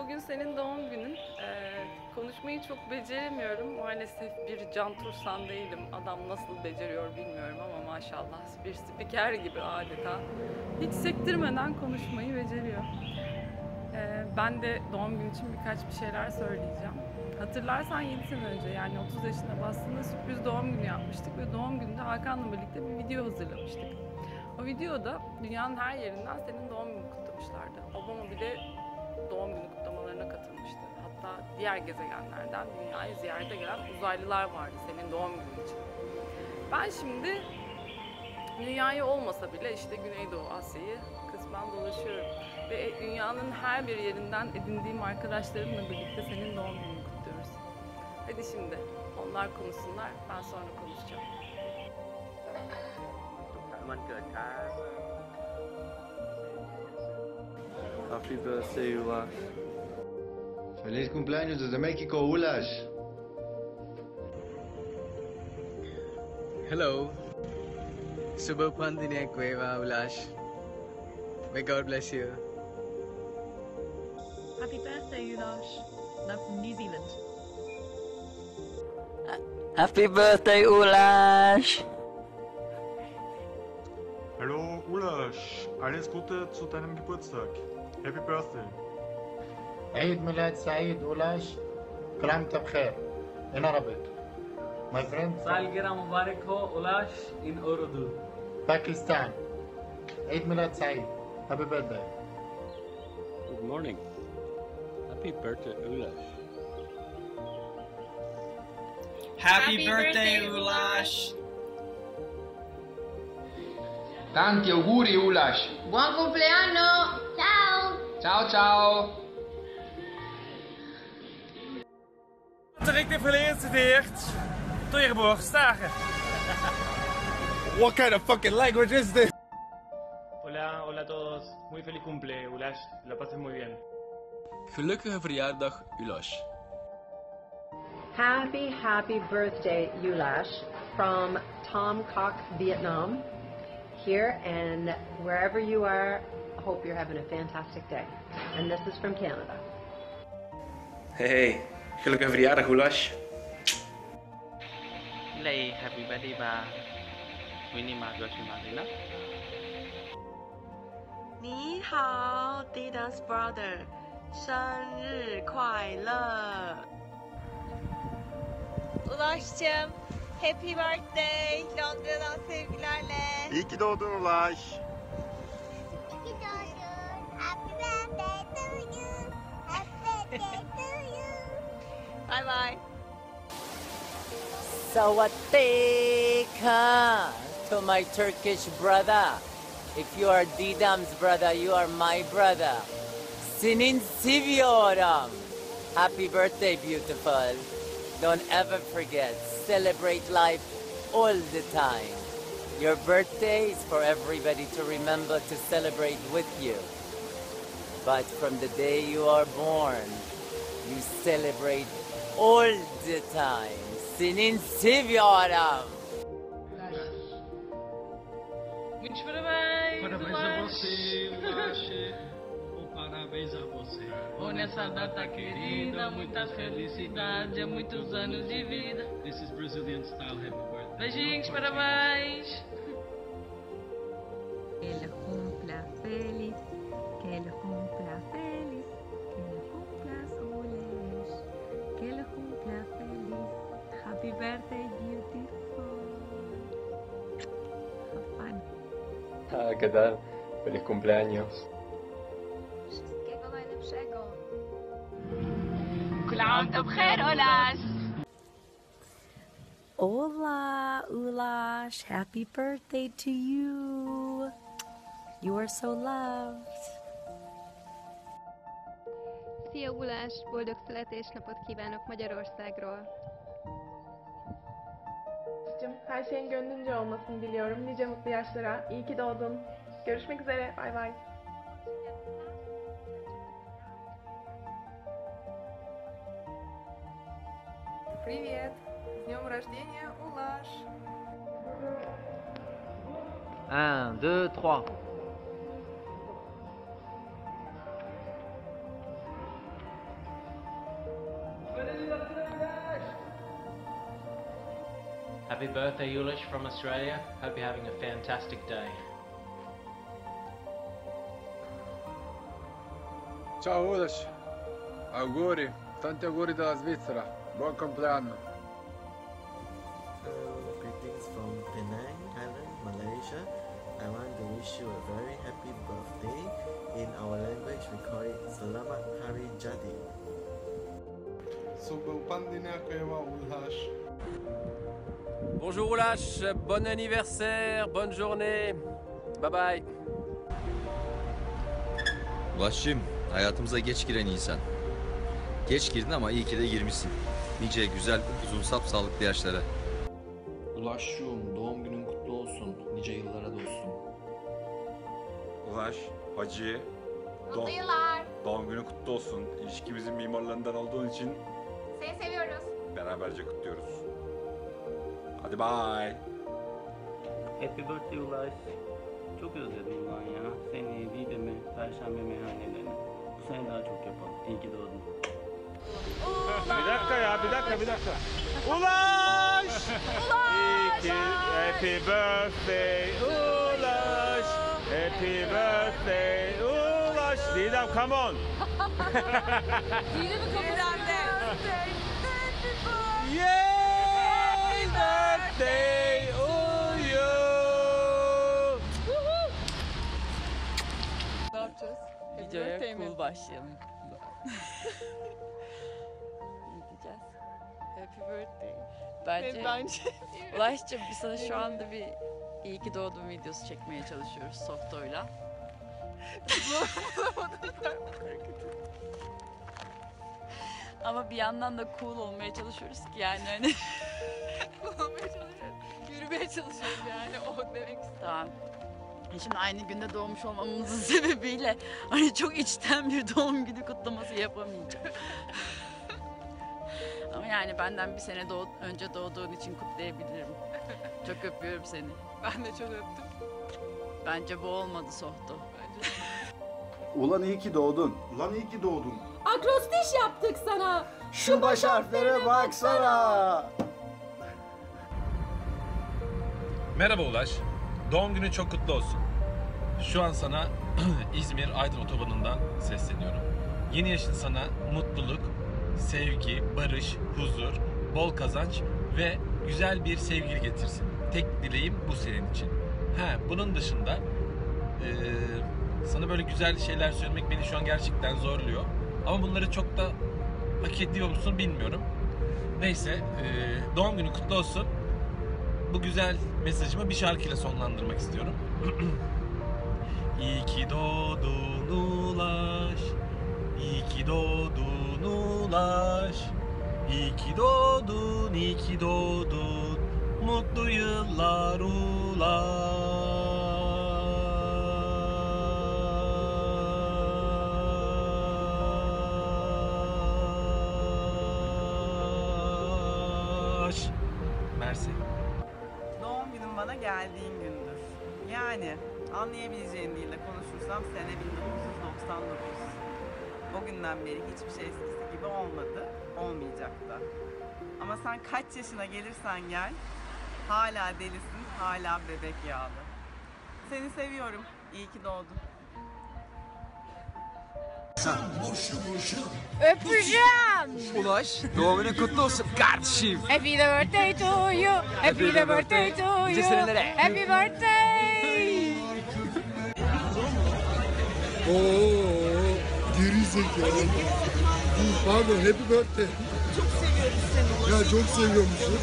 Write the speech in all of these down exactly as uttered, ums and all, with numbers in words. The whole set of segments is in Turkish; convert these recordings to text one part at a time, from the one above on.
bugün senin doğum günün. Ee, konuşmayı çok beceremiyorum. Maalesef bir Can Tursan değilim. Adam nasıl beceriyor bilmiyorum ama maşallah bir spiker gibi adeta. Hiç sektirmeden konuşmayı beceriyor. Ee, ben de doğum günü için birkaç bir şeyler söyleyeceğim. Hatırlarsan yedi sene önce, yani otuz yaşına bastığında sürpriz doğum günü yapmıştık ve doğum gününde Hakan'la birlikte bir video hazırlamıştık. O videoda dünyanın her yerinden senin doğum gününü kutlamışlardı. Obama bile doğum günü kutlamalarına katılmıştı. Hatta diğer gezegenlerden dünyayı ziyarete gelen uzaylılar vardı senin doğum günün için. Ben şimdi dünyayı olmasa bile işte Güneydoğu Asya'yı kısmen dolaşıyorum. Ve dünyanın her bir yerinden edindiğim arkadaşlarımla birlikte senin doğum gününü kutluyoruz. Hadi şimdi onlar konuşsunlar, ben sonra konuşacağım. Happy birthday, Ulaş. Feliz cumpleaños desde México, Ulaş. Hello. Subha Pandine Cueva, Ulaş. May God bless you. Happy birthday, Ulash. Love from New Zealand. Happy birthday, Ulash! Hallo Ulasch, alles Gute zu deinem Geburtstag. Happy Birthday. عيد ميلاد سعيد أولاش كل عام وأنت بخير in Arabic. My friend सालगिरह मुबारक हो उलाश in Urdu. Pakistan. عيد ميلاد سعيد. Happy birthday. Good morning. Happy birthday, Ulash. Happy, Happy birthday, Ulash. Tanti auguri, Ulash. Buon compleanno. Ciao. Ciao, ciao. Hartelijk gefeliciteerd tot je geboortedag. What kind of fucking language is this? Hola, hola a todos. Muy feliz cumple, Ulash. La pases muy bien. Gelukkige verjaardag, Ulash. Happy, happy birthday, Ulash, from Tom Cock, Vietnam. Here and wherever you are, I hope you're having a fantastic day. And this is from Canada. Hey, gelukkige verjaardag, Ulash. Lei, happy birthday ba. Winnie ma Joshi Marina. 你好 Dida's brother. 生日快乐 Ulaş'cığım, happy birthday. Londra'dan sevgilerle. İyi ki doğdun Ulaş. İyi ki doğdun. Happy birthday to you. Happy birthday to you. Bye bye. Sawatika to my Turkish brother. If you are Didam's brother, you are my brother. Senin seviyorum. Happy birthday, beautiful. Don't ever forget, celebrate life all the time. Your birthday is for everybody to remember to celebrate with you. But from the day you are born, you celebrate all the time. Senin seviyorum. Muitos parabéns! Parabéns a você, Ulash. Parabéns a você. Oh, nessa data querida, muita felicidade, muitos anos de vida. This is Brazilian style, happy birthday. Beijinhos, parabéns! Que lo cumpla feliz, que lo cumpla feliz, que lo cumplas Ulash, que lo cumpla feliz. Happy birthday, beautiful. Have fun. Ah, ¿qué tal? Feliz cumpleaños. Wszystkiego najlepszego. كل عام وأنت بخير Ulash. Hola, Ulash. Happy birthday to you. You are so loved. Szia Ulash, boldog születésnapot kívánok Magyarországról. Her şeyin gönlünce olmasını diliyorum. Nice mutlu yaşlara. İyi ki doğdun. Görüşmek üzere. Bay bay. Привет! С днем рождения, Ulash! Un, deux, trois. Happy birthday, Ulish from Australia. Hope you're having a fantastic day. Ciao Ulish. Auguri. Tanti auguri dalla Svizzera. Buon compleanno. Hello, greetings from Penang Island, Malaysia. I want to wish you a very happy birthday. In our language, we call it Selamat Hari Jadi. Bonjour Ulaş, bon anniversaire, bonne journée. Bye bye. Ulaş'cığım, hayatımıza geç giren insan. Geç girdin ama iyi ki de girmişsin. Nice güzel, uzun sap sağlıklı yaşlara. Ulaş'cığım, doğum günün kutlu olsun. Nice yıllara dostum. Ulaş, Hacı, Mutlu yıllar. doğum günün kutlu olsun. İlişkimizin mimarlarından olduğun için Seni seviyoruz. beraberce kutluyoruz. Hadi bye. Happy birthday Ulaş. Çok özledim ulan ya. Seni, Didem'i, Perşembe meyhanelerini. Bu sene daha çok yapalım. İyi ki doğdun. Bir dakika ya, bir dakika, bir dakika. Ulaş! İyi ki happy birthday Ulaş. Happy birthday Ulaş. Didem, come on. Didem'i kapatın. Yay birthday Uyu. Ne yapacağız? Videoya cool başlayalım. Ne diyeceğiz? Happy birthday. Bence, Bence. Ulaş'cığım biz sana şu anda bir iyi ki doğdun videosu çekmeye çalışıyoruz Softo'yla. Ama bir yandan da cool olmaya çalışıyoruz ki yani hani. Cool olmaya çalışıyoruz. Yürümeye çalışıyoruz yani o demek istedim. Tamam. Şimdi aynı günde doğmuş olmamızın sebebiyle hani çok içten bir doğum günü kutlaması yapamayacağım. Ama yani benden bir sene doğ önce doğduğun için kutlayabilirim. Çok öpüyorum seni. Ben de çok öptüm. Bence bu olmadı Sohto. Bence Ulan iyi ki doğdun. Ulan iyi ki doğdun. Akrostiş yaptık sana. Şu baş harflere baksana. Merhaba Ulaş. Doğum günün çok kutlu olsun. Şu an sana İzmir-Aydın otobanından sesleniyorum. Yeni yaşın sana mutluluk, sevgi, barış, huzur, bol kazanç ve güzel bir sevgili getirsin. Tek dileğim bu senin için. Ha, bunun dışında e, sana böyle güzel şeyler söylemek beni şu an gerçekten zorluyor. Ama bunları çok da hak ediyor musun bilmiyorum. Neyse, e, doğum günün kutlu olsun. Bu güzel mesajımı bir şarkıyla sonlandırmak istiyorum. İyi ki doğdun Ulaş, iyi ki doğdun Ulaş, iyi ki doğdun, iyi ki doğdun, mutlu yıllar Ulaş. Mersi. Doğum günün bana geldiğin gündür. Yani anlayabileceğin dille konuşursam sene bin dokuz yüz doksan dokuz. O günden beri hiçbir şey eskisi gibi olmadı, olmayacak da. Ama sen kaç yaşına gelirsen gel, hala delisin, hala bebek yağlı. Seni seviyorum, iyi ki doğdun. Öpeceğim. Ulaş, doğum günün kutlu olsun kardeşim. Happy birthday to you. Happy birthday to you. Nice senelere. Happy birthday. Oo, geri zekalı. Pardon, happy birthday. Çok seviyoruz seni. Ya çok seviyormuşuz.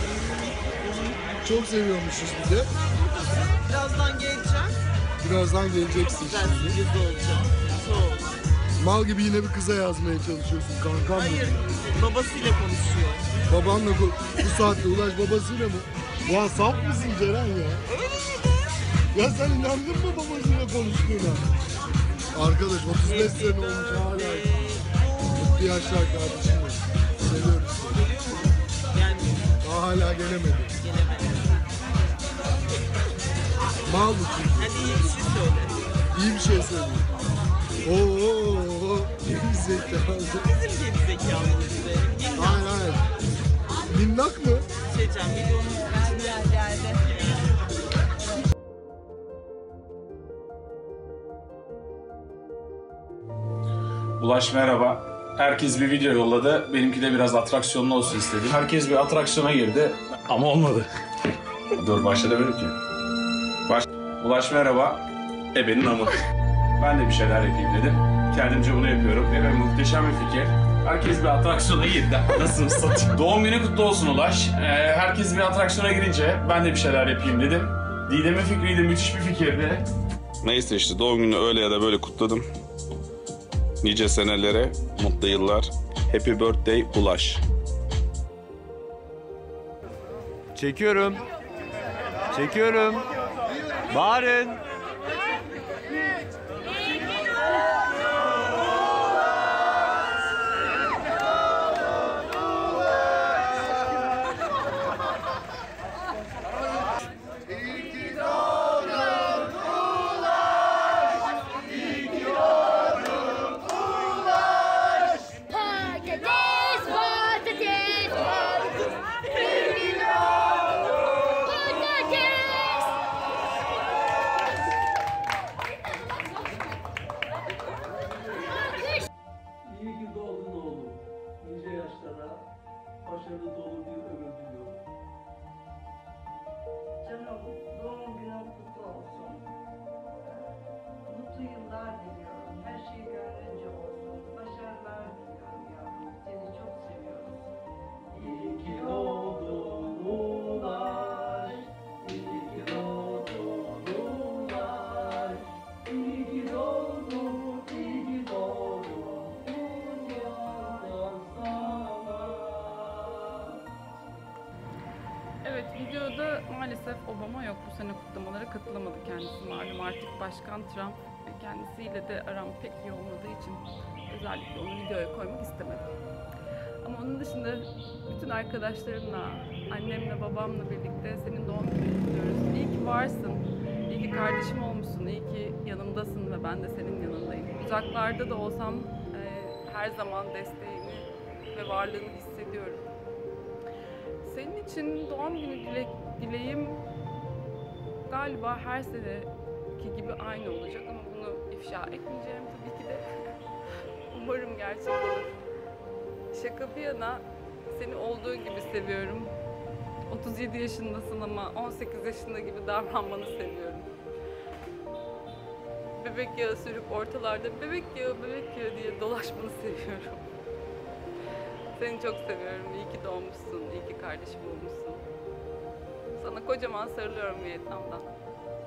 Çok seviyormuşuz bir de. Birazdan geleceğim. Birazdan geleceksin Ben şimdi. yüzde olacağım. Sol. Mal gibi yine bir kıza yazmaya çalışıyorsun kankam. Hayır, babasıyla konuşuyor. Babanla ko- bu saatte Ulaş babasıyla mı? Ya saf mısın Ceren ya? Ya sen inandın mı babasıyla konuştuğuna? Arkadaş otuz beş sene olmuş hala. Mutlu yaşlar kardeşim. Seviyoruz seni. Geliyor mu? Gelmiyor. Daha hala gelemedi. Gelemedi. Mal mı çünkü? Hadi iyi bir şey söyle. İyi bir şey söyle. Oo, geri zekalı. Bizim geri zekalımız be. Hayır hayır. Minnak mı? Şeycan, videonun Ulaş merhaba. Herkes bir video yolladı. Benimki de biraz atraksiyonlu olsun istedim. Herkes bir atraksiyona girdi ama olmadı. Dur başlayalım ki. Baş... Ulaş merhaba. Ebenin amı. Ben de bir şeyler yapayım dedim. Kendimce bunu yapıyorum. Evet muhteşem bir fikir. Herkes bir atraksiyona girdi. Nasıl satayım? Doğum günü kutlu olsun Ulaş. Ee, herkes bir atraksiyona girince ben de bir şeyler yapayım dedim. Didem'in fikriydi, müthiş bir fikirdi. Neyse işte doğum günü öyle ya da böyle kutladım. Nice senelere, mutlu yıllar. Happy birthday Ulaş. Çekiyorum. Çekiyorum. Bağırın. İyi ki doğdun oğlum. Nice yaşlara, başarılı dolu bir ömür diliyorum. Canım, doğum günün kutlu olsun. Mutlu yıllar diliyorum. Her şey gönlünce olsun. Başarılar diliyorum yavrum. Seni çok seviyorum. İyi ki doğdun Ulaş. İyi ki doğdun Ulaş. İyi ki doğdun, iyi ki doğdun. Evet, videoda maalesef Obama yok. Bu sene kutlamalara katılamadı kendisi. Malum artık Başkan Trump ve kendisiyle de aram pek iyi olmadığı için özellikle onu videoya koymak istemedim. Ama onun dışında bütün arkadaşlarımla, annemle, babamla birlikte senin doğum gününü kutluyoruz. İyi ki varsın, iyi ki kardeşim olmuşsun, iyi ki yanımdasın ve ben de senin yanındayım. Uzaklarda da olsam e, her zaman desteğini ve varlığını hissediyorum. Senin için doğum günü dile, dileğim galiba her seneki gibi aynı olacak ama bunu ifşa etmeyeceğim tabii ki de. Umarım gerçek olur. Şaka bir yana seni olduğu gibi seviyorum. otuz yedi yaşındasın ama on sekiz yaşında gibi davranmanı seviyorum. Bebek yağı sürüp ortalarda bebek yağı, bebek yağı diye dolaşmanı seviyorum. Seni çok seviyorum. İyi ki doğmuşsun. İyi ki kardeşim olmuşsun. Sana kocaman sarılıyorum Vietnam'dan.